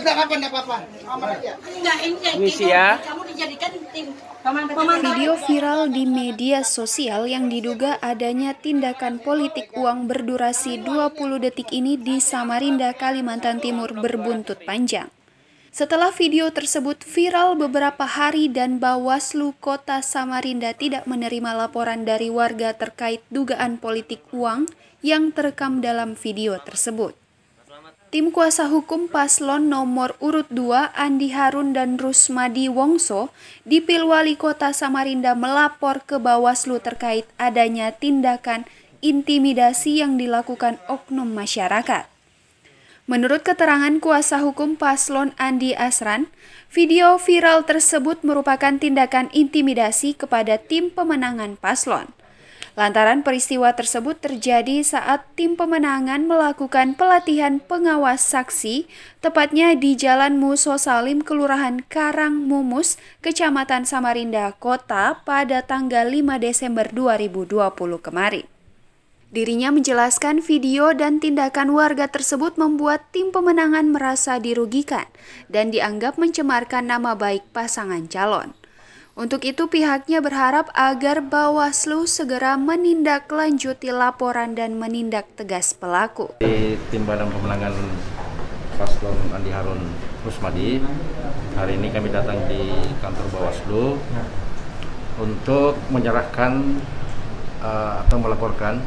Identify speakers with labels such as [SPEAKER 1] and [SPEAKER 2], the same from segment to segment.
[SPEAKER 1] Enggak apa-apa. Aman aja.
[SPEAKER 2] Misi ya.
[SPEAKER 3] Kamu dijadikan tim
[SPEAKER 4] Video viral di media sosial yang diduga adanya tindakan politik uang berdurasi 20 detik ini di Samarinda, Kalimantan Timur berbuntut panjang. Setelah video tersebut viral beberapa hari dan Bawaslu Kota Samarinda tidak menerima laporan dari warga terkait dugaan politik uang yang terekam dalam video tersebut. Tim kuasa hukum paslon nomor urut 2 Andi Harun dan Rusmadi Wongso di Pilwali Kota Samarinda melapor ke Bawaslu terkait adanya tindakan intimidasi yang dilakukan oknum masyarakat. Menurut keterangan kuasa hukum paslon Andi Asran, video viral tersebut merupakan tindakan intimidasi kepada tim pemenangan paslon. Lantaran peristiwa tersebut terjadi saat tim pemenangan melakukan pelatihan pengawas saksi, tepatnya di Jalan Muso Salim, Kelurahan Karang Mumus, Kecamatan Samarinda Kota pada tanggal 5 Desember 2020 kemarin. Dirinya menjelaskan video dan tindakan warga tersebut membuat tim pemenangan merasa dirugikan dan dianggap mencemarkan nama baik pasangan calon. Untuk itu pihaknya berharap agar Bawaslu segera menindaklanjuti laporan dan menindak tegas pelaku.
[SPEAKER 5] Di tim badan pemenangan paslon Andi Harun Rusmadi, hari ini kami datang di kantor Bawaslu untuk menyerahkan atau melaporkan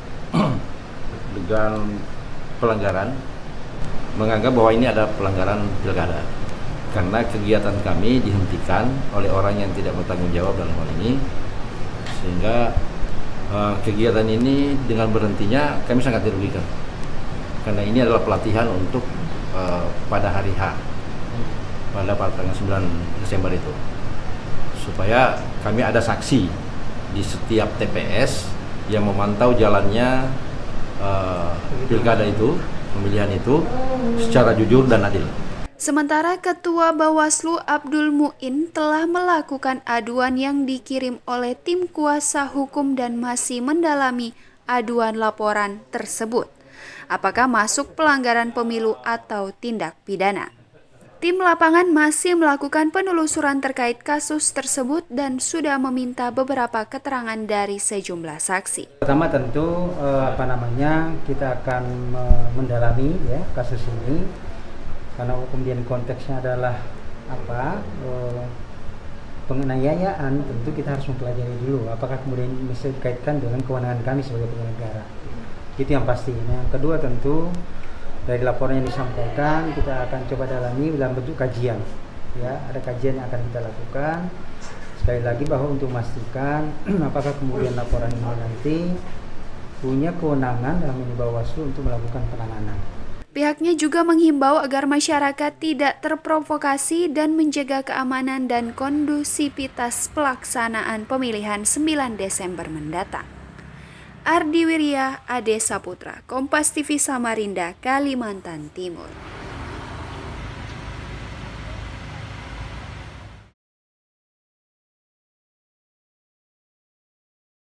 [SPEAKER 5] dugaan pelanggaran, menganggap bahwa ini ada pelanggaran pilkada. Karena kegiatan kami dihentikan oleh orang yang tidak bertanggung jawab dalam hal ini, sehingga kegiatan ini dengan berhentinya kami sangat dirugikan. Karena ini adalah pelatihan untuk pada hari H, pada tanggal 9 Desember itu, supaya kami ada saksi di setiap TPS yang memantau jalannya pilkada itu, pemilihan itu secara jujur dan adil.
[SPEAKER 4] Sementara Ketua Bawaslu Abdul Muin telah melakukan aduan yang dikirim oleh tim kuasa hukum dan masih mendalami aduan laporan tersebut. Apakah masuk pelanggaran pemilu atau tindak pidana? Tim lapangan masih melakukan penelusuran terkait kasus tersebut dan sudah meminta beberapa keterangan dari sejumlah saksi.
[SPEAKER 6] Pertama tentu kita akan mendalami ya kasus ini. Karena kemudian konteksnya adalah penganiayaan, tentu kita harus mempelajari dulu apakah kemudian bisa dikaitkan dengan kewenangan kami sebagai penyelenggara. Itu yang pasti. Nah, yang kedua tentu dari laporan yang disampaikan kita akan coba dalami dalam bentuk kajian. Ya, ada kajian yang akan kita lakukan. Sekali lagi bahwa untuk memastikan apakah kemudian laporan ini nanti punya kewenangan dalam ini Bawaslu untuk melakukan penanganan.
[SPEAKER 4] Pihaknya juga menghimbau agar masyarakat tidak terprovokasi dan menjaga keamanan dan kondusivitas pelaksanaan pemilihan 9 Desember mendatang. Ardi Wirya, Ade Saputra, Kompas TV Samarinda, Kalimantan Timur.